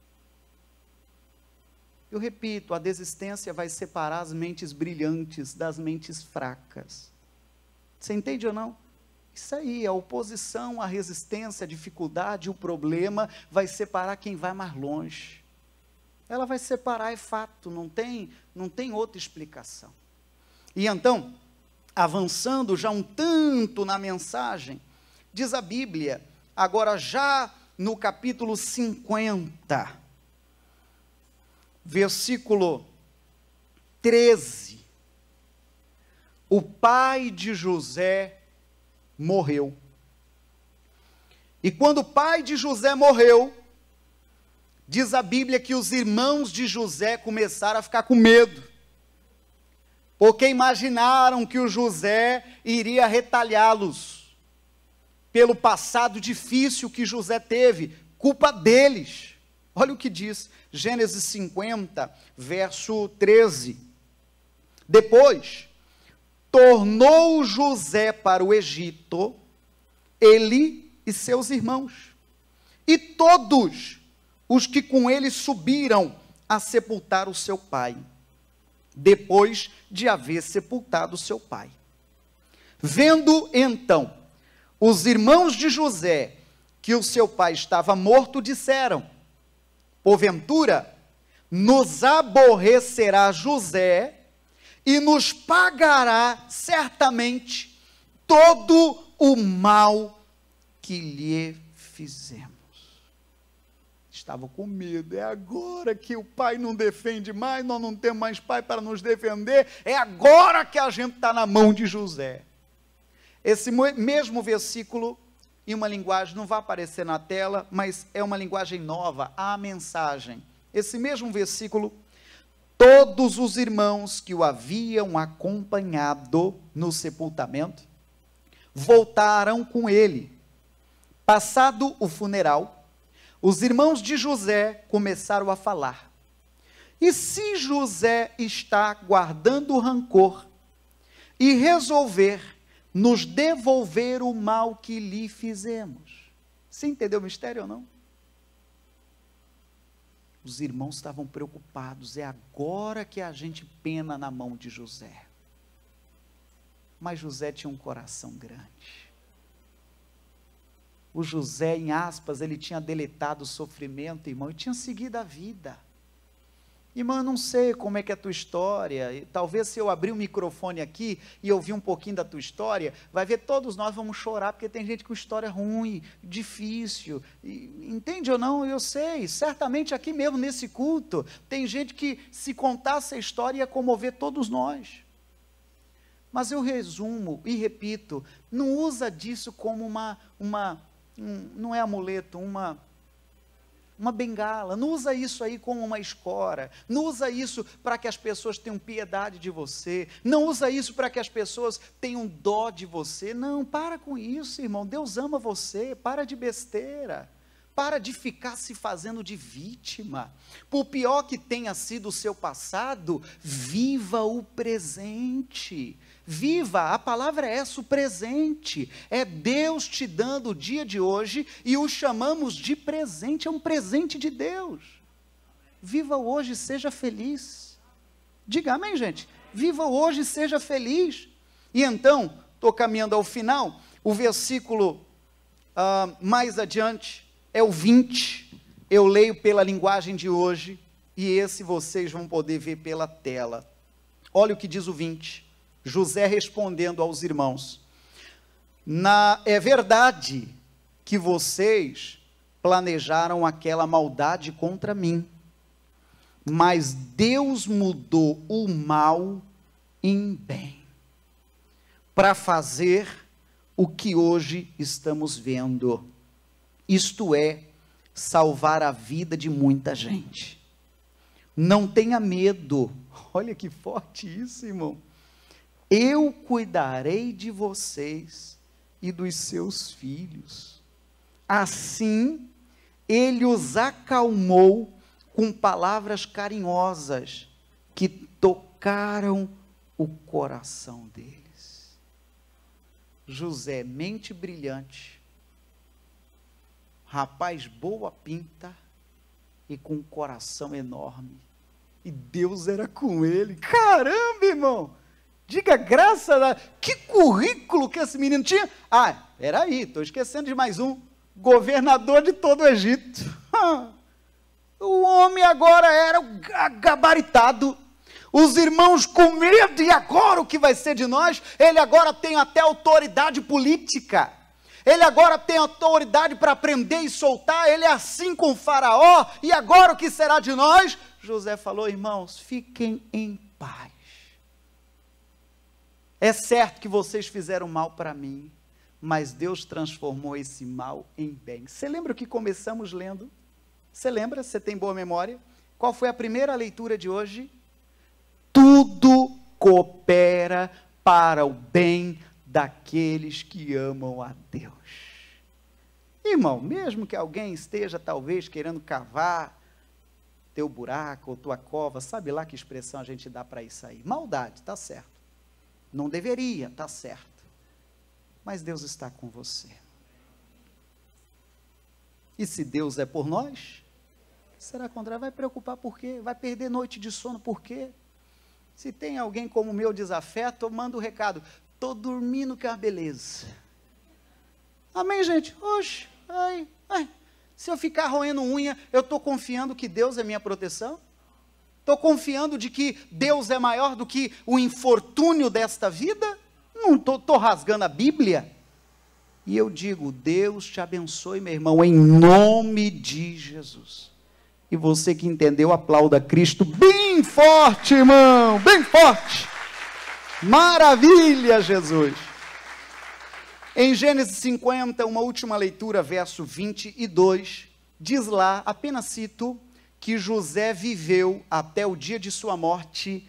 Eu repito, a desistência vai separar as mentes brilhantes das mentes fracas. Você entende ou não? Isso aí, a oposição, a resistência, a dificuldade, o problema, vai separar quem vai mais longe. Ela vai separar, é fato, não tem outra explicação. E então, avançando já um tanto na mensagem, diz a Bíblia, agora já no capítulo 50, versículo 13, o pai de José morreu. E quando o pai de José morreu, diz a Bíblia que os irmãos de José começaram a ficar com medo, porque imaginaram que o José iria retalhá-los, pelo passado difícil que José teve, culpa deles. Olha o que diz, Gênesis 50, verso 13. Depois, tornou José para o Egito, ele e seus irmãos, e todos os que com ele subiram a sepultar o seu pai, depois de haver sepultado o seu pai. Vendo então os irmãos de José que o seu pai estava morto, disseram: porventura nos aborrecerá José e nos pagará certamente todo o mal que lhe fizemos. Estavam com medo. É agora que o pai não defende mais, nós não temos mais pai para nos defender, é agora que a gente está na mão de José. Esse mesmo versículo, em uma linguagem, não vai aparecer na tela, mas é uma linguagem nova, a mensagem. Esse mesmo versículo, todos os irmãos que o haviam acompanhado no sepultamento, voltaram com ele. Passado o funeral, os irmãos de José começaram a falar: e se José está guardando rancor e resolver nos devolver o mal que lhe fizemos? Você entendeu o mistério ou não? Os irmãos estavam preocupados, é agora que a gente pena na mão de José. Mas José tinha um coração grande. O José, em aspas, ele tinha deletado o sofrimento, irmão, e tinha seguido a vida. Irmão, eu não sei como é que é a tua história, e talvez se eu abrir o microfone aqui e ouvir um pouquinho da tua história, vai ver todos nós vamos chorar, porque tem gente com história ruim, difícil, entende ou não? Eu sei, certamente aqui mesmo nesse culto, tem gente que se contasse a história ia comover todos nós. Mas eu resumo e repito, não usa disso como não é amuleto, uma bengala, não usa isso aí como uma escora, não usa isso para que as pessoas tenham piedade de você, não usa isso para que as pessoas tenham dó de você, não, para com isso, irmão, Deus ama você, para de besteira, para de ficar se fazendo de vítima, por pior que tenha sido o seu passado, viva o presente, viva, a palavra é essa, o presente, é Deus te dando o dia de hoje, e o chamamos de presente, é um presente de Deus, viva hoje, seja feliz, diga amém, gente, viva hoje, seja feliz. E então, estou caminhando ao final, o versículo mais adiante, é o 20, eu leio pela linguagem de hoje, e esse vocês vão poder ver pela tela. Olha o que diz o 20, José respondendo aos irmãos: é verdade que vocês planejaram aquela maldade contra mim, mas Deus mudou o mal em bem, para fazer o que hoje estamos vendo, isto é, salvar a vida de muita gente. Não tenha medo, olha que forte isso, irmão, eu cuidarei de vocês e dos seus filhos. Assim, ele os acalmou com palavras carinhosas, que tocaram o coração deles. José, mente brilhante, rapaz boa pinta, e com um coração enorme, e Deus era com ele, caramba, irmão, diga graças a Deus, que currículo que esse menino tinha. Peraí, estou esquecendo de mais um, governador de todo o Egito, o homem agora era gabaritado, os irmãos com medo, e agora o que vai ser de nós? Ele agora tem até autoridade política, ele agora tem autoridade para prender e soltar, ele é assim com o faraó, e agora o que será de nós? José falou: irmãos, fiquem em paz, é certo que vocês fizeram mal para mim, mas Deus transformou esse mal em bem. Você lembra o que começamos lendo? Você lembra? Você tem boa memória? Qual foi a primeira leitura de hoje? Tudo coopera para o bem daqueles que amam a Deus. Irmão, mesmo que alguém esteja talvez querendo cavar teu buraco ou tua cova, sabe lá que expressão a gente dá para isso aí? Maldade, tá certo. Não deveria, tá certo. Mas Deus está com você. E se Deus é por nós, Será contrário? Vai preocupar por quê? Vai perder noite de sono por quê? Se tem alguém como o meu desafeto, eu mando o recado. Estou dormindo que é uma beleza. Amém, gente? Oxe, se eu ficar roendo unha, eu estou confiando que Deus é minha proteção? Estou confiando de que Deus é maior do que o infortúnio desta vida? Não estou rasgando a Bíblia? E eu digo, Deus te abençoe, meu irmão, em nome de Jesus. E você que entendeu, aplauda Cristo bem forte, irmão, bem forte. Maravilha, Jesus. Em Gênesis 50, uma última leitura, verso 22, diz lá, apenas cito, que José viveu até o dia de sua morte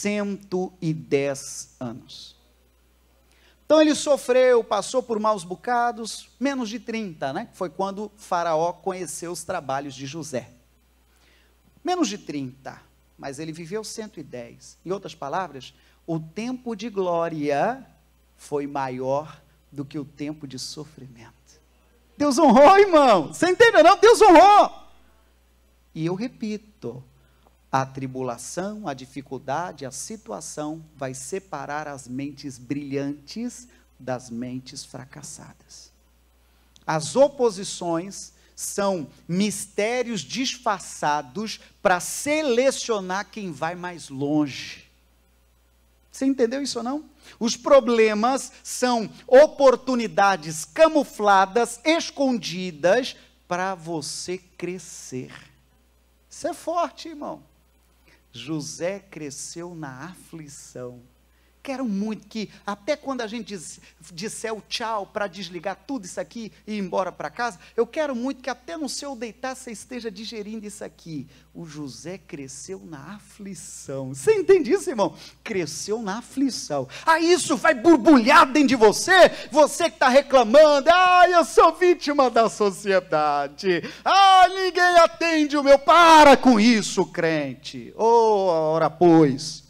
110 anos. Então ele sofreu, passou por maus bocados, menos de 30, né? Foi quando Faraó conheceu os trabalhos de José. Menos de 30, mas ele viveu 110. Em outras palavras, o tempo de glória foi maior do que o tempo de sofrimento. Deus honrou, irmão. Você entende, não? Deus honrou. E eu repito, a tribulação, a dificuldade, a situação vai separar as mentes brilhantes das mentes fracassadas. As oposições são mistérios disfarçados para selecionar quem vai mais longe. Você entendeu isso ou não? Os problemas são oportunidades camufladas, escondidas, para você crescer. Isso é forte, irmão. José cresceu na aflição. Quero muito que, até quando a gente disser o tchau para desligar tudo isso aqui e ir embora para casa, eu quero muito que até no seu deitar você esteja digerindo isso aqui. O José cresceu na aflição. Você entende isso, irmão? Cresceu na aflição. Isso vai borbulhar dentro de você, você que está reclamando, eu sou vítima da sociedade, ninguém atende o meu, para com isso, crente, ora pois,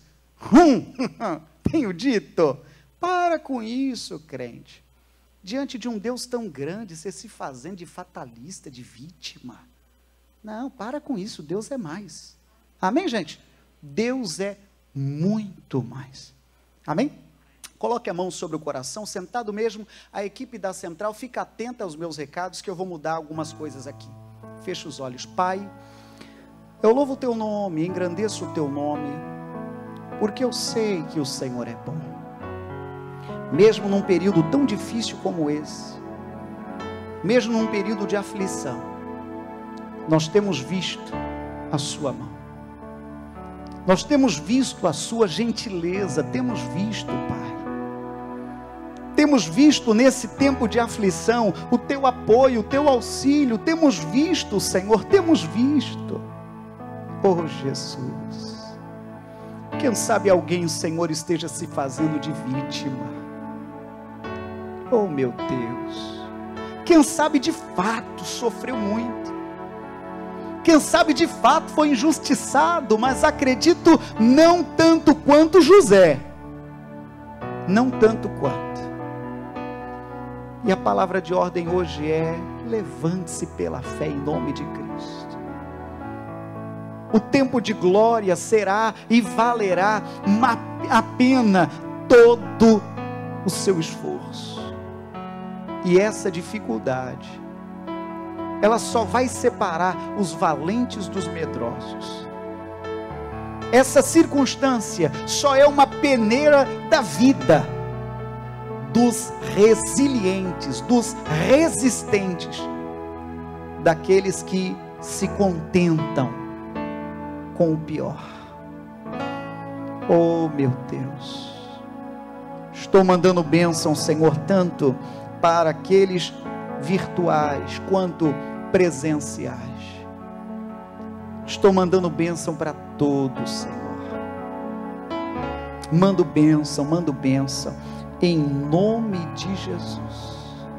tenho dito, para com isso, crente. Diante de um Deus tão grande, você se fazendo de fatalista, de vítima. Não, para com isso, Deus é mais. Amém, gente? Deus é muito mais. Amém? Coloque a mão sobre o coração, sentado mesmo, a equipe da central, fica atenta aos meus recados, que eu vou mudar algumas coisas aqui. Feche os olhos. Pai, eu louvo o teu nome, engrandeço o teu nome, porque eu sei que o Senhor é bom, mesmo num período tão difícil como esse, mesmo num período de aflição, nós temos visto a sua mão, nós temos visto a sua gentileza, temos visto, Pai, temos visto nesse tempo de aflição, o teu apoio, o teu auxílio, temos visto, Senhor, temos visto, oh Jesus. Quem sabe alguém, Senhor, esteja se fazendo de vítima. Oh, meu Deus. Quem sabe de fato sofreu muito. Quem sabe de fato foi injustiçado, mas acredito não tanto quanto José. Não tanto quanto. E a palavra de ordem hoje é: levante-se pela fé em nome de Cristo. O tempo de glória será e valerá a pena todo o seu esforço. E essa dificuldade, ela só vai separar os valentes dos medrosos. Essa circunstância só é uma peneira da vida dos resilientes, dos resistentes, daqueles que se contentam com o pior. Oh, meu Deus, estou mandando bênção, Senhor, tanto para aqueles virtuais quanto presenciais. Estou mandando bênção para todos, Senhor. Mando bênção, em nome de Jesus.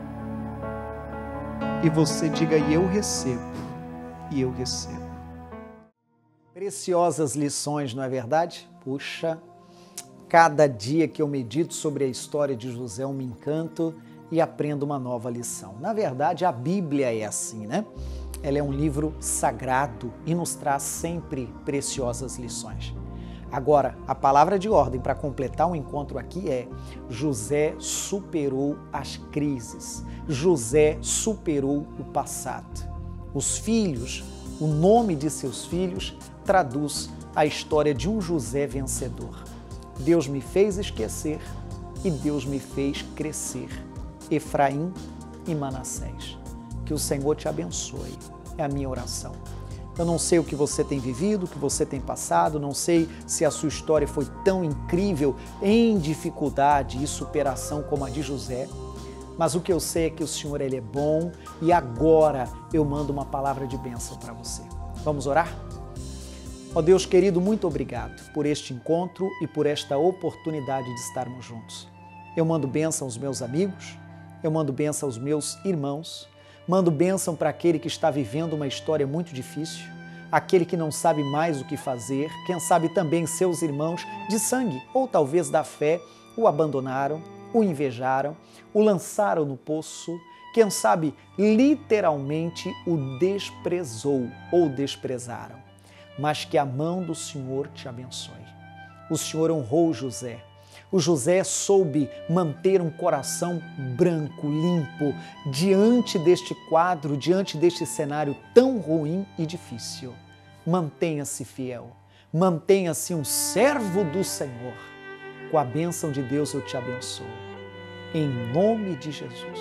E você diga: e eu recebo, e eu recebo. Preciosas lições, não é verdade? Puxa, cada dia que eu medito sobre a história de José, eu me encanto e aprendo uma nova lição. Na verdade, a Bíblia é assim, né? ela é um livro sagrado e nos traz sempre preciosas lições. Agora, a palavra de ordem para completar o encontro aqui é: José superou as crises, José superou o passado. Os filhos, o nome de seus filhos, traduz a história de um José vencedor. Deus me fez esquecer e Deus me fez crescer. Efraim e Manassés. Que o Senhor te abençoe. É a minha oração. Eu não sei o que você tem vivido, o que você tem passado, não sei se a sua história foi tão incrível em dificuldade e superação como a de José, mas o que eu sei é que o Senhor, Ele é bom e agora eu mando uma palavra de bênção para você. Vamos orar? Ó Deus querido, muito obrigado por este encontro e por esta oportunidade de estarmos juntos. Eu mando bênção aos meus amigos, eu mando bênção aos meus irmãos, mando bênção para aquele que está vivendo uma história muito difícil, aquele que não sabe mais o que fazer, quem sabe também seus irmãos de sangue ou talvez da fé o abandonaram, o invejaram, o lançaram no poço, quem sabe literalmente o desprezou ou desprezaram. Mas que a mão do Senhor te abençoe. O Senhor honrou José. O José soube manter um coração branco, limpo, diante deste quadro, diante deste cenário tão ruim e difícil. Mantenha-se fiel, mantenha-se um servo do Senhor. Com a bênção de Deus eu te abençoo. Em nome de Jesus.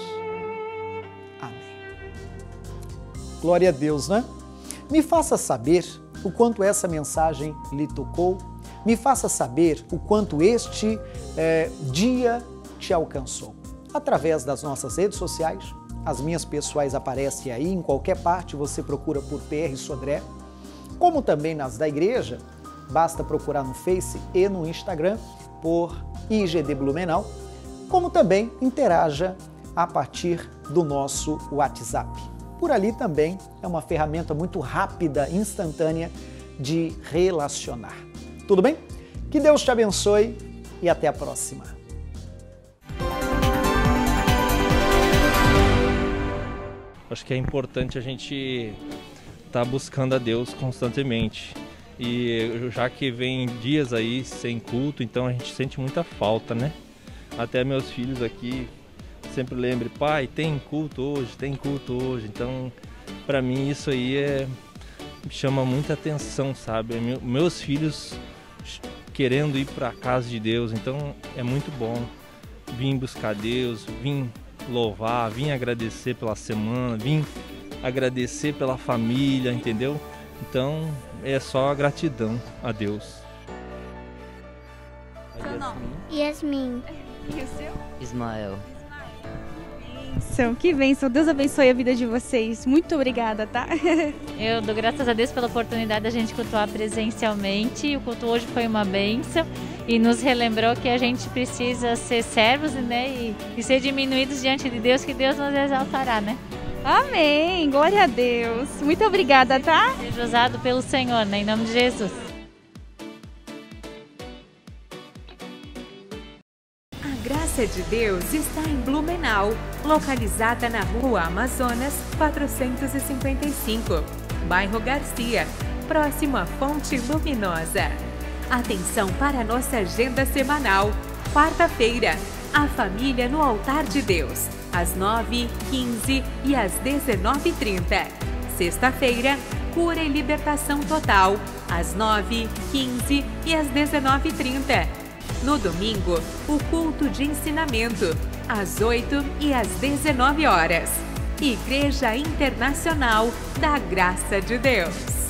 Amém. Glória a Deus, né? Me faça saber o quanto essa mensagem lhe tocou. Me faça saber o quanto este dia te alcançou. Através das nossas redes sociais, as minhas pessoais aparecem aí, em qualquer parte você procura por PR Sodré, como também nas da igreja, basta procurar no Face e no Instagram por IGD Blumenau, como também interaja a partir do nosso WhatsApp. Por ali também é uma ferramenta muito rápida, instantânea de relacionar. Tudo bem? Que Deus te abençoe e até a próxima. Acho que é importante a gente estar buscando a Deus constantemente. E já que vem dias aí sem culto, então a gente sente muita falta, né? Até meus filhos aqui sempre lembram: pai, tem culto hoje. Então, para mim isso aí chama muita atenção, sabe? Meus filhos querendo ir para a casa de Deus, então é muito bom vir buscar Deus, vir louvar, vir agradecer pela semana, vir agradecer pela família, entendeu? Então é só gratidão a Deus. Seu nome? Yasmin. E o seu? Ismael. Que bênção, Deus abençoe a vida de vocês. Muito obrigada, tá? Eu dou graças a Deus pela oportunidade da gente cultuar presencialmente. O culto hoje foi uma bênção e nos relembrou que a gente precisa ser servos, né? E ser diminuídos diante de Deus, que Deus nos exaltará, né? Amém, glória a Deus. Muito obrigada, tá? Seja usado pelo Senhor, né? Em nome de Jesus. A graça de Deus está em Blumenau, localizada na Rua Amazonas 455, bairro Garcia, próximo à Fonte Luminosa. Atenção para a nossa agenda semanal. Quarta-feira, a família no altar de Deus, às 9h15 e às 19h30. Sexta-feira, cura e libertação total, às 9h15 e às 19h30. No domingo, o culto de ensinamento, às 8h e às 19h. Igreja Internacional da Graça de Deus.